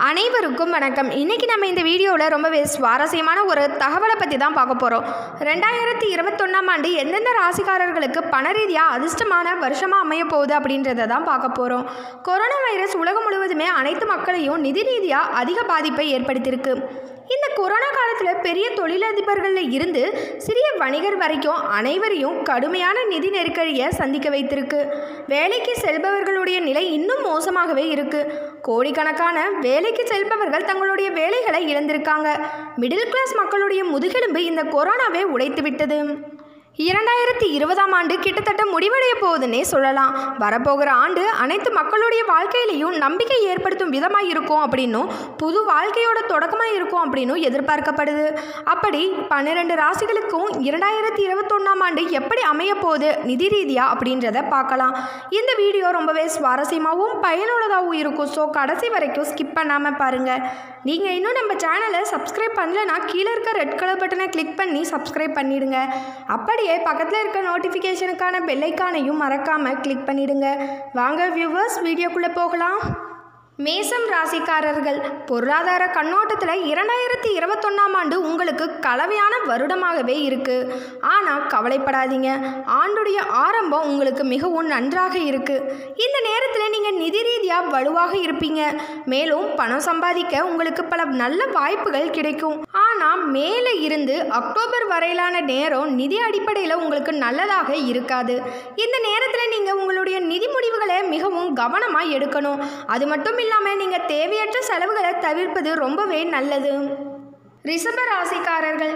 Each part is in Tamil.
அனைவருக்கும் வணக்கம். இன்றைக்கி நம்ம இந்த வீடியோவில் ரொம்பவே சுவாரஸ்யமான ஒரு தகவலை பற்றி தான் பார்க்க போகிறோம். 2021ஆம் ஆண்டு எந்தெந்த ராசிக்காரர்களுக்கு பண ரீதியாக அதிர்ஷ்டமான வருஷமாக அமைய போகுது அப்படின்றத தான் பார்க்க போகிறோம். கொரோனா வைரஸ் உலகம் முழுவதுமே அனைத்து மக்களையும் நிதி ரீதியாக அதிக பாதிப்பை ஏற்படுத்தியிருக்கு. இந்த கொரோனா காலத்தில் பெரிய தொழிலதிபர்களில் இருந்து சிறிய வணிகர் வரைக்கும் அனைவரையும் கடுமையான நிதி நெருக்கடியை சந்திக்க வைத்திருக்கு. வேலைக்கு செல்பவர்களுடைய நிலை இன்னும் மோசமாகவே இருக்குது. கோடிக்கணக்கான வேலைக்கு செல்பவர்கள் தங்களுடைய வேலைகளை இழந்திருக்காங்க. மிடில் கிளாஸ் மக்களுடைய முதுகெலும்பு இந்த கொரோனாவை உடைத்து விட்டது. 2020ஆம் ஆண்டு கிட்டத்தட்ட முடிவடைய போகுதுன்னே சொல்லலாம். வரப்போகிற ஆண்டு அனைத்து மக்களுடைய வாழ்க்கையிலையும் நம்பிக்கை ஏற்படுத்தும் விதமாக இருக்கும் அப்படின்னும் புது வாழ்க்கையோட தொடக்கமாக இருக்கும் அப்படின்னும் எதிர்பார்க்கப்படுது. அப்படி 12 ராசிகளுக்கும் 2021ஆம் ஆண்டு எப்படி அமைய போகுது நிதி ரீதியாக அப்படின்றத பார்க்கலாம். இந்த வீடியோ ரொம்பவே சுவாரஸ்யமாகவும் பயனுள்ளதாகவும் இருக்கும். ஸோ கடைசி வரைக்கும் ஸ்கிப் பண்ணாமல் பாருங்கள். நீங்கள் இன்னும் நம்ம சேனலை சப்ஸ்கிரைப் பண்ணலைன்னா கீழே இருக்க ரெட் கலர் பட்டனை கிளிக் பண்ணி சப்ஸ்கிரைப் பண்ணிடுங்க. அப்படியே பக்கத்தில் இருக்க நோட்டிஃபிகேஷனுக்கான பெல் ஐக்கானையும் மறக்காமல் கிளிக் பண்ணிடுங்க. வாங்க வியூவர்ஸ், வீடியோக்குள்ளே போகலாம். மேசம் ராசிக்காரர்கள், பொருளாதார கண்ணோட்டத்தில் 2021ஆம் ஆண்டு உங்களுக்கு கலவையான வருடமாகவே இருக்குது. ஆனால் கவலைப்படாதீங்க, ஆண்டுடைய ஆரம்பம் உங்களுக்கு மிகவும் நன்றாக இருக்குது. இந்த நேரத்தில் நீங்கள் நிதி ரீதியாக வலுவாக இருப்பீங்க. மேலும் பணம் சம்பாதிக்க உங்களுக்கு பல நல்ல வாய்ப்புகள் கிடைக்கும். ஆனால் மேலே இருந்து அக்டோபர் வரையிலான நேரம் நிதி அடிப்படையில் உங்களுக்கு நல்லதாக இருக்காது. இந்த நேரத்தில் நீங்கள் உங்களுடைய நிதி முடிவுகளை மிகவும் கவனமாக எடுக்கணும். அது மட்டும் இல்லாமல் நீங்கள் தேவையற்ற செலவுகளை தவிர்ப்பது ரொம்பவே நல்லது. ரிஷப ராசிக்காரர்கள்,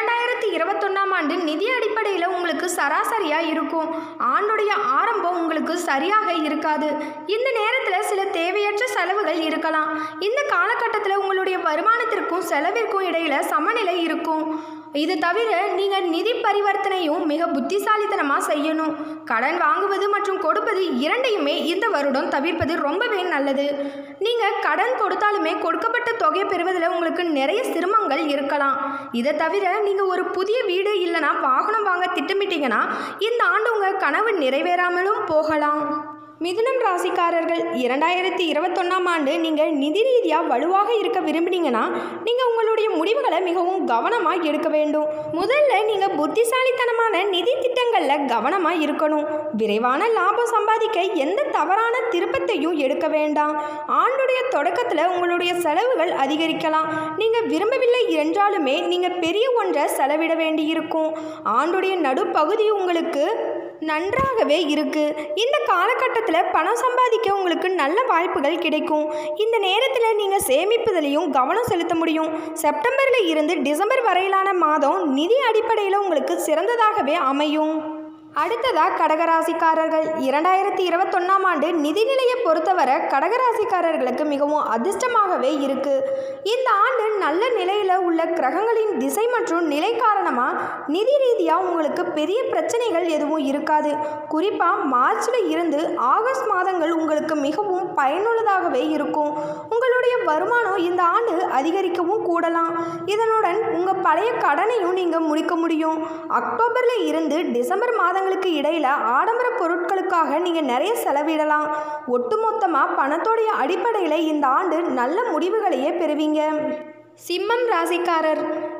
2021ஆம் ஆண்டு நிதி அடிப்படையில் உங்களுக்கு சராசரியாக இருக்கும். ஆண்டுடைய ஆரம்பம் உங்களுக்கு சரியாக இருக்காது. இந்த நேரத்தில் சில தேவையற்ற செலவுகள் இருக்கலாம். இந்த காலகட்டத்தில் உங்களுடைய வருமானத்திற்கும் செலவிற்கும் இடையில் சமநிலை இருக்கும். இது தவிர நீங்கள் நிதி பரிவர்த்தனையும் மிக புத்திசாலித்தனமாக செய்யணும். கடன் வாங்குவது மற்றும் கொடுப்பது இரண்டையுமே இந்த வருடம் தவிர்ப்பது ரொம்பவே நல்லது. நீங்கள் கடன் கொடுத்தாலுமே கொடுக்கப்பட்ட தொகையை பெறுவதில் உங்களுக்கு நிறைய சிரமங்கள் இருக்கலாம். இதை தவிர நீங்கள் ஒரு புதிய வீடு இல்லைனா வாகனம் வாங்க திட்டமிட்டீங்கன்னா இந்த ஆண்டு உங்கள் கனவு நிறைவேறாமலும் போகலாம். மிதுனம் ராசிக்காரர்கள், 2021ஆம் ஆண்டு நீங்கள் நிதி ரீதியாக வலுவாக இருக்க விரும்பினீங்கன்னா நீங்கள் உங்களுடைய முடிவுகளை மிகவும் கவனமாக எடுக்க வேண்டும். முதல்ல நீங்கள் புத்திசாலித்தனமான நிதி திட்டங்களில் கவனமாக இருக்கணும். விரைவான லாபம் சம்பாதிக்க எந்த தவறான திருப்பத்தையும் எடுக்க வேண்டாம். ஆண்டுடைய தொடக்கத்தில் உங்களுடைய செலவுகள் அதிகரிக்கலாம். நீங்கள் விரும்பவில்லை என்றாலுமே நீங்கள் பெரிய ஒன்றை செலவிட வேண்டியிருக்கும். ஆண்டுடைய நடுப்பகுதி உங்களுக்கு நன்றாகவே இருக்குது. இந்த காலகட்டத்தில் பணம் சம்பாதிக்க உங்களுக்கு நல்ல வாய்ப்புகள் கிடைக்கும். இந்த நேரத்தில் நீங்கள் சேமிப்பதிலையும் கவனம் செலுத்த முடியும். செப்டம்பரில் இருந்து டிசம்பர் வரையிலான மாதம் நிதி அடிப்படையில் உங்களுக்கு சிறந்ததாகவே அமையும். அடுத்ததாக கடகராசிக்காரர்கள், 2021ஆம் ஆண்டு நிதிநிலையை பொறுத்தவரை கடகராசிக்காரர்களுக்கு மிகவும் அதிர்ஷ்டமாகவே இருக்குது. இந்த ஆண்டு நல்ல நிலையில் உள்ள கிரகங்களின் திசை மற்றும் நிலை காரணமாக நிதி ரீதியாக உங்களுக்கு பெரிய பிரச்சனைகள் எதுவும் இருக்காது. குறிப்பாக மார்ச்சில் இருந்து ஆகஸ்ட் மாதங்கள் உங்களுக்கு மிகவும் பயனுள்ளதாகவே இருக்கும். உங்களுடைய வருமானம் இந்த ஆண்டு அதிகரிக்கவும் கூடலாம். இதனுடன் உங்கள் பழைய கடனையும் நீங்கள் முடிக்க முடியும். அக்டோபரில் இருந்து டிசம்பர் மாதங்களுக்கு இடையில ஆடம்பர பொருட்களுக்காக நீங்கள் நிறைய செலவிடலாம். ஒட்டுமொத்தமாக பணத்தோடைய அடிப்படையில் இந்த ஆண்டு நல்ல முடிவுகளையே பெறுவீங்க. சிம்மம் ராசிக்காரர்,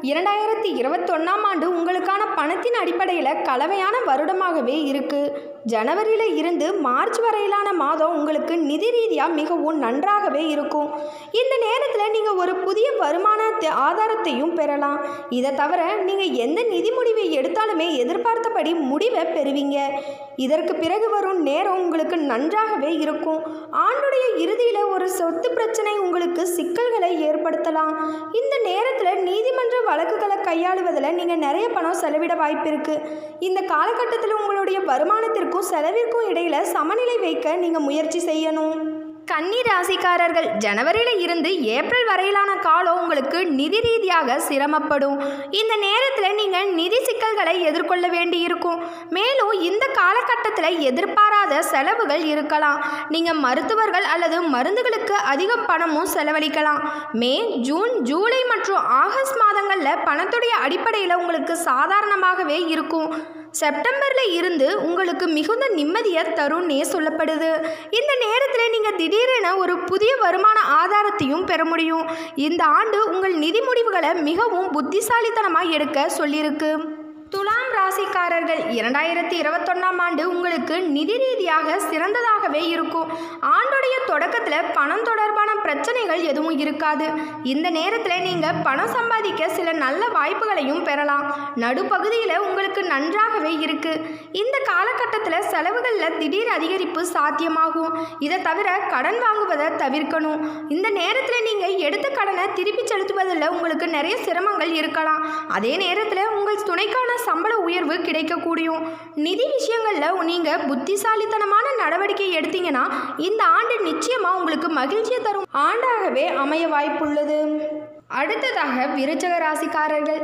2021ஆம் ஆண்டு உங்களுக்கான பணத்தின் அடிப்படையில் கலவையான வருடமாகவே இருக்குது. ஜனவரியில் இருந்து மார்ச் வரையிலான மாதம் உங்களுக்கு நிதி ரீதியாக மிகவும் நன்றாகவே இருக்கும். இந்த நேரத்தில் நீங்கள் ஒரு புதிய வருமான ஆதாரத்தையும் பெறலாம். இதை தவிர நீங்கள் எந்த நிதி முடிவை எடுத்தாலுமே எதிர்பார்த்தபடி முடிவை பெறுவீங்க. இதற்கு பிறகு வரும் நேரம் உங்களுக்கு நன்றாகவே இருக்கும். ஆண்டுடைய இறுதியில் ஒரு சொத்து பிரச்சனை உங்களுக்கு சிக்கல்களை ஏற்படுத்தலாம். இந்த நேரத்தில் நீதிமன்ற வழக்குகளை கையாளுவதில் நீங்கள் நிறைய பணம் செலவிட வாய்ப்பு இருக்குது. இந்த காலகட்டத்தில் உங்களுடைய வருமானத்திற்கும் செலவிற்கும் இடையில் சமநிலை வைக்க நீங்கள் முயற்சி செய்யணும். கன்னி ராசிக்காரர்கள், ஜனவரியில் இருந்து ஏப்ரல் வரையிலான காலம் உங்களுக்கு நிதி ரீதியாக சிரமப்படும். இந்த நேரத்தில் நீங்கள் நிதி சிக்கல்களை எதிர்கொள்ள வேண்டியிருக்கும். மேலும் இந்த காலகட்டத்தில் எதிர்பாராத செலவுகள் இருக்கலாம். நீங்கள் மருத்துவர்கள் அல்லது மருந்துகளுக்கு அதிக பணமும் செலவழிக்கலாம். மே, ஜூன், ஜூலை மற்றும் ஆகஸ்ட் மாதங்களில் பணத்துடைய அடிப்படையில் உங்களுக்கு சாதாரணமாகவே இருக்கும். செப்டம்பரில் இருந்து உங்களுக்கு மிகுந்த நிம்மதியை தரும்னே சொல்லப்படுது. இந்த நேரத்தில் நீங்கள் திடீரென ஒரு புதிய வருமான ஆதாரத்தையும் பெற முடியும். இந்த ஆண்டு உங்கள் நிதி முடிவுகளை மிகவும் புத்திசாலித்தனமாக எடுக்க சொல்லியிருக்கு. துலாம் ராசிக்காரர்கள் 2021ஆம் ஆண்டு உங்களுக்கு நிதி ரீதியாக சிறந்ததாகவே இருக்கும். ஆண்டுடைய தொடக்கத்தில் பணம் தொடர்பான பிரச்சனைகள் எதுவும் இருக்காது. இந்த நேரத்தில் நீங்கள் பணம் சம்பாதிக்க சில நல்ல வாய்ப்புகளையும் பெறலாம். நடுப்பகுதியில் உங்களுக்கு நன்றாகவே இருக்கு. இந்த காலகட்டத்தில் செலவுகளில் திடீர் அதிகரிப்பு சாத்தியமாகும். இதை தவிர கடன் வாங்குவதை தவிர்க்கணும். இந்த நேரத்தில் நீங்கள் எடுத்த கடனை திருப்பி செலுத்துவதில் உங்களுக்கு நிறைய சிரமங்கள் இருக்கலாம். அதே நேரத்தில் உங்கள் துணைக்கான சம்பள உயர்வு கிடைக்கக்கூடியும். நிதி விஷயங்களில் நீங்கள் புத்திசாலித்தனமான நடவடிக்கை எடுத்தீங்கன்னா இந்த ஆண்டு நிச்சயமாக உங்களுக்கு மகிழ்ச்சியை தரும் ஆண்டாகவே அமைய வாய்ப்புள்ளது. அடுத்ததாக விருச்சக ராசிக்காரர்கள்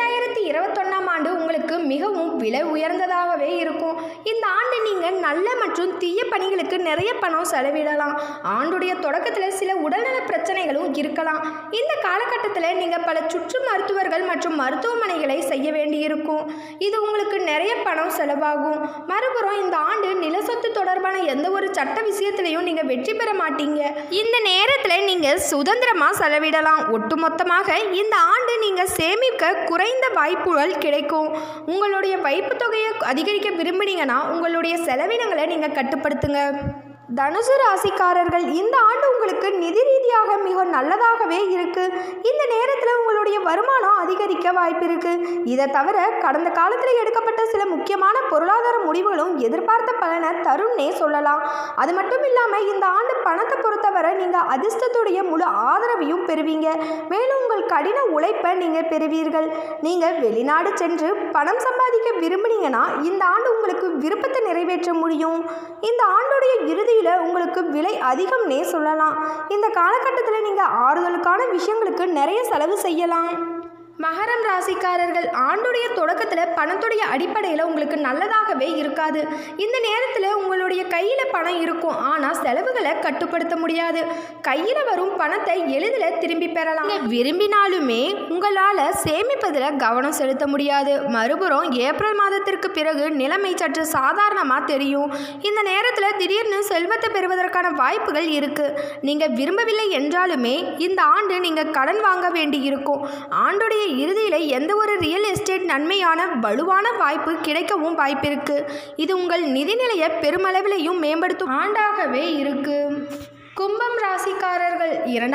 2021ஆம் ஆண்டு உங்களுக்கு மிகவும் விலை உயர்ந்ததாகவே இருக்கும். இந்த ஆண்டு நீங்கள் நல்ல மற்றும் தீய பணிகளுக்கு நிறைய பணம் செலவிடலாம். ஆண்டுடைய தொடக்கத்தில் சில உடல்நல பிரச்சனைகளும் இருக்கலாம். இந்த காலகட்டத்தில் நீங்கள் பல சுற்று மருத்துவர்கள் மற்றும் மருத்துவமனைகளை செய்ய வேண்டியிருக்கும். இது உங்களுக்கு நிறைய பணம் செலவாகும். மறுபுறம் இந்த ஆண்டு நிலசொத்து தொடர்பான எந்த ஒரு சட்ட விஷயத்திலையும் நீங்கள் வெற்றி பெற மாட்டீங்க. இந்த நேரத்தில் நீங்கள் சுதந்திரமாக செலவிடலாம். மொத்தமாக இந்த ஆண்டு நீங்கள் சேமிக்க குறைந்த வாய்ப்புகள் கிடைக்கும். உங்களுடைய வைப்பு தொகையை அதிகரிக்க விரும்பினீங்கன்னா உங்களுடைய செலவினங்களை நீங்கள் கட்டுப்படுத்துங்க. தனுசு ராசிக்காரர்கள் இந்த ஆண்டு உங்களுக்கு நிதி ரீதியாக மிக நல்லதாகவே இருக்கு. இந்த நேரத்தில் உங்களுடைய வருமானம் அதிகரிக்க வாய்ப்பு இருக்கு. இதை தவிர கடந்த காலத்தில் எடுக்கப்பட்ட சில முக்கியமான பொருளாதார முடிவுகளும் எதிர்பார்த்த பலனை தரும்னே சொல்லலாம். அது மட்டும் இல்லாமல் இந்த ஆண்டு பணத்தை பொறுத்தவரை நீங்கள் அதிர்ஷ்டத்துடைய முழு ஆதரவையும் பெறுவீங்க. மேலும் உங்கள் கடின உழைப்பை நீங்கள் பெறுவீர்கள். நீங்கள் வெளிநாடு சென்று பணம் சம்பாதிக்க விரும்பினீங்கன்னா இந்த ஆண்டு உங்களுக்கு விருப்பத்தை நிறைவேற்ற முடியும். இந்த ஆண்டுடைய இறுதி உங்களுக்கு விலை அதிகம்னே சொல்லலாம். இந்த காலகட்டத்தில் நீங்கள் ஆறுதலுக்கான விஷயங்களுக்கு நிறைய செலவு செய்யலாம். மகரம் ராசிக்காரர்கள் ஆண்டுடைய தொடக்கத்தில் பணத்துடைய அடிப்படையில் உங்களுக்கு நல்லதாகவே இருக்காது. இந்த நேரத்தில் உங்களுடைய கையில் பணம் இருக்கும், ஆனால் செலவுகளை கட்டுப்படுத்த முடியாது. கையில் வரும் பணத்தை எளிதில் திரும்பி பெறலாம். விரும்பினாலுமே உங்களால் சேமிப்பதில் கவனம் செலுத்த முடியாது. மறுபுறம் ஏப்ரல் மாதத்திற்கு பிறகு நிலைமை சற்று சாதாரணமாக தெரியும். இந்த நேரத்தில் திடீர்னு செல்வத்தை பெறுவதற்கான வாய்ப்புகள் இருக்குது. நீங்கள் விரும்பவில்லை என்றாலுமே இந்த ஆண்டு நீங்கள் கடன் வாங்க வேண்டி இருக்கும். ஆண்டுடைய இறுதியில் எந்த ஒரு ரியல் எஸ்டேட் நன்மையான வலுவான வாய்ப்பு கிடைக்கவும் வாய்ப்பு இருக்கு. இது உங்கள் நிதிநிலையை பெருமளவிலையும் மேம்படுத்தும் ஆண்டாகவே இருக்கு. கும்பம் ராசிக்காரர்கள்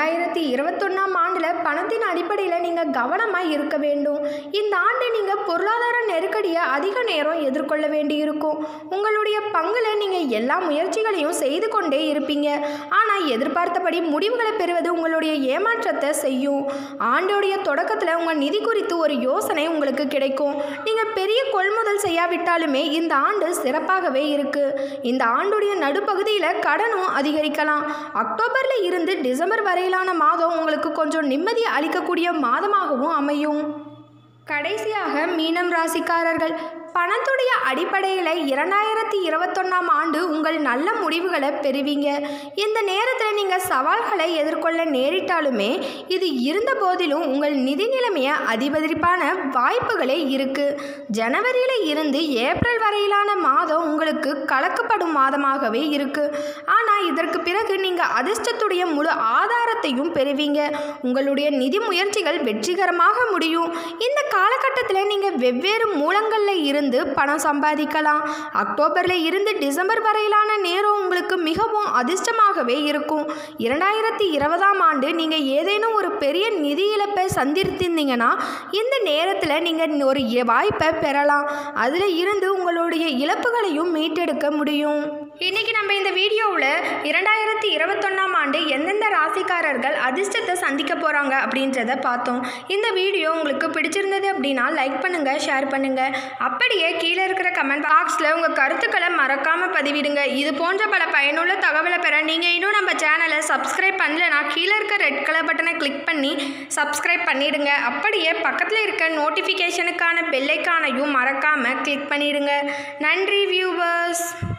2021ஆம் ஆண்டில் பணத்தின் அடிப்படையில் நீங்கள் கவனமாக இருக்க வேண்டும். இந்த ஆண்டு நீங்கள் பொருளாதார நெருக்கடியை அதிக நேரம் எதிர்கொள்ள வேண்டியிருக்கும். உங்களுடைய பங்கில் நீங்கள் எல்லா முயற்சிகளையும் செய்து கொண்டே இருப்பீங்க. ஆனால் எதிர்பார்த்தபடி முடிவுகளை பெறுவது உங்களுடைய ஏமாற்றத்தை செய்யும். ஆண்டுடைய தொடக்கத்தில் உங்கள் நிதி குறித்து ஒரு யோசனை உங்களுக்கு கிடைக்கும். நீங்கள் பெரிய கொள்முதல் செய்யாவிட்டாலுமே இந்த ஆண்டு சிறப்பாகவே இருக்கு. இந்த ஆண்டுடைய நடுப்பகுதியில் கடனும் அதிகரிக்கலாம். அக்டோபரில் இருந்து டிசம்பர் வரையிலான மாதம் உங்களுக்கு கொஞ்சம் நிம்மதி அளிக்கக்கூடிய மாதமாகவும் அமையும். கடைசியாக மீனம் ராசிக்காரர்கள் பணத்துடைய அடிப்படையில் 2021ஆம் ஆண்டு உங்கள் நல்ல முடிவுகளை பெறுவீங்க. இந்த நேரத்தில் நீங்கள் சவால்களை எதிர்கொள்ள நேரிட்டாலுமே இது இருந்த போதிலும் உங்கள் நிதி நிலைமையை அதிகரிப்பான வாய்ப்புகளே இருக்குது. ஜனவரியில் இருந்து ஏப்ரல் வரையிலான மாதம் உங்களுக்கு கலக்கப்படும் மாதமாகவே இருக்குது. ஆனால் இதற்கு பிறகு நீங்கள் அதிர்ஷ்டத்துடைய முழு ஆதாரத்தையும் பெறுவீங்க. உங்களுடைய நிதி முயற்சிகள் வெற்றிகரமாக முடியும். இந்த காலகட்டத்தில் நீங்கள் வெவ்வேறு மூலங்களில் இருந்து பணம் சம்பாதிக்கலாம். அக்டோபரில் இருந்து டிசம்பர் வரையிலான நேரம் உங்களுக்கு மிகவும் அதிர்ஷ்டமாகவே இருக்கும். 2020ஆம் ஆண்டு நீங்கள் ஏதேனும் ஒரு பெரிய நிதி இழப்பை சந்தித்திருந்தீங்கன்னா இந்த நேரத்தில் நீங்கள் ஒரு வாய்ப்பை பெறலாம். அதில் இருந்து உங்களுடைய இழப்புகளையும் மீட்டெடுக்க முடியும். இன்றைக்கி நம்ம இந்த வீடியோவில் 2021ஆம் ஆண்டு எந்தெந்த ராசிக்காரர்கள் அதிர்ஷ்டத்தை சந்திக்க போகிறாங்க அப்படின்றத பார்த்தோம். இந்த வீடியோ உங்களுக்கு பிடிச்சிருந்தது அப்படின்னா லைக் பண்ணுங்கள், ஷேர் பண்ணுங்கள். அப்படியே கீழே இருக்கிற கமெண்ட் பாக்ஸில் உங்கள் கருத்துக்களை மறக்காமல் பதிவிடுங்க. இது போன்ற பல பயனுள்ள தகவலை பெற நீங்கள் இன்னும் நம்ம சேனலை சப்ஸ்கிரைப் பண்ணலைன்னா கீழே இருக்க ரெட் கலர் பட்டனை கிளிக் பண்ணி சப்ஸ்கிரைப் பண்ணிவிடுங்க. அப்படியே பக்கத்தில் இருக்க நோட்டிஃபிகேஷனுக்கான பெல் ஐகானையும் மறக்காமல் கிளிக் பண்ணிவிடுங்க. நன்றி வியூவர்ஸ்.